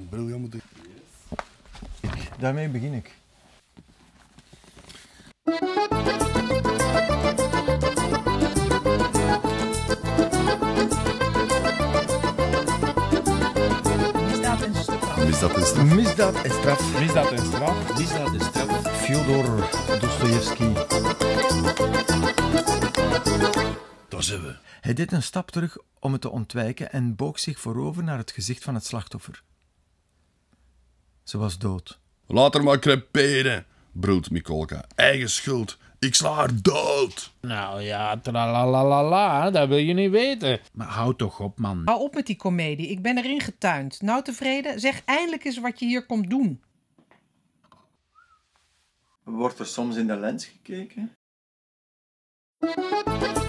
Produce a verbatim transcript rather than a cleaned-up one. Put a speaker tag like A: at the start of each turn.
A: bril moeten.
B: Ik, daarmee begin ik.
C: Misdaad en straf.
A: Misdaad en straf.
B: Misdaad en straf.
D: Misdaad en straf.
E: Misdaad en straf.
B: Fyodor Dostojevski.
A: Daar zijn we.
B: Hij deed een stap terug om het te ontwijken en boog zich voorover naar het gezicht van het slachtoffer. Ze was dood.
A: Laat haar maar creperen, brult Mikolka. Eigen schuld. Ik sla haar dood.
D: Nou ja, tralalalala, dat wil je niet weten. Maar houd toch op, man.
C: Hou op met die komedie. Ik ben erin getuind. Nou tevreden? Zeg eindelijk eens wat je hier komt doen.
B: Wordt er soms in de lens gekeken?